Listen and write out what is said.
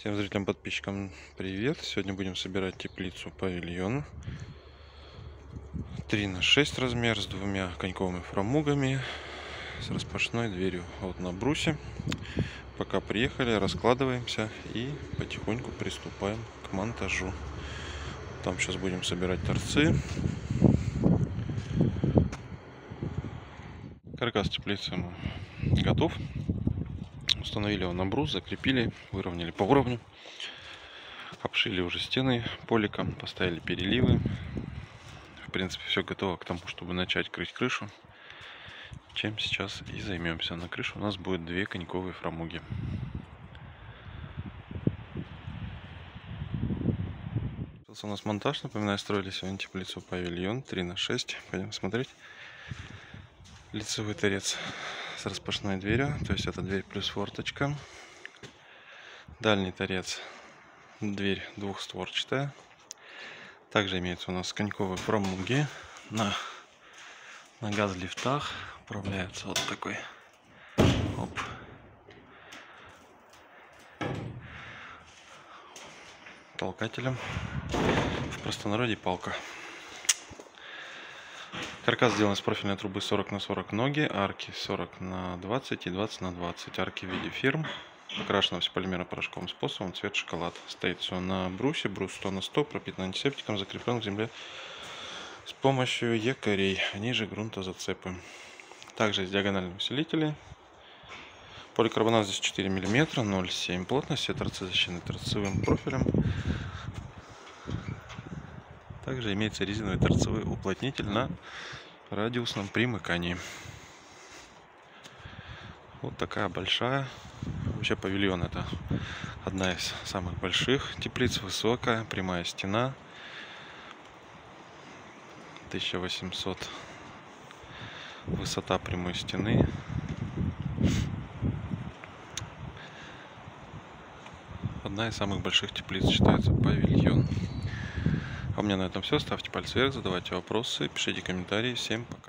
Всем зрителям, подписчикам привет! Сегодня будем собирать теплицу павильон 3×6 размер с двумя коньковыми фрамугами с распашной дверью. Вот на брусе. Пока приехали, раскладываемся и потихоньку приступаем к монтажу. Там сейчас будем собирать торцы. Каркас теплицы готов. Установили его на брус, закрепили, выровняли по уровню. Обшили уже стены поликом, поставили переливы. В принципе, все готово к тому, чтобы начать крыть крышу. Чем сейчас и займемся. На крыше у нас будет две коньковые фрамуги. У нас монтаж. Напоминаю, строили сегодня теплицу павильон 3×6. Пойдем смотреть. Лицевой торец с распашной дверью, то есть это дверь плюс форточка. Дальний торец, дверь двухстворчатая. Также имеются у нас коньковые фрамуги на газ-лифтах. Управляется вот такой толкателем. В простонародье палка. Каркас сделан из профильной трубы 40×40 ноги, арки 40×20 и 20×20. Арки в виде фирм. Покрашено все полимеропорошковым способом, цвет шоколад. Стоит все на брусе, брус 100×100, пропитан антисептиком, закреплен к земле с помощью якорей, они же грунтозацепы. Также есть диагональные усилители. Поликарбонат здесь 4 мм, 0,7 плотность, все торцы защищены торцевым профилем. Также имеется резиновый торцевой уплотнитель на радиусном примыкании. Вот такая большая. Вообще павильон — это одна из самых больших теплиц, высокая, прямая стена. 1800 высота прямой стены. Одна из самых больших теплиц считается павильон. А у меня на этом все. Ставьте пальцы вверх, задавайте вопросы, пишите комментарии. Всем пока.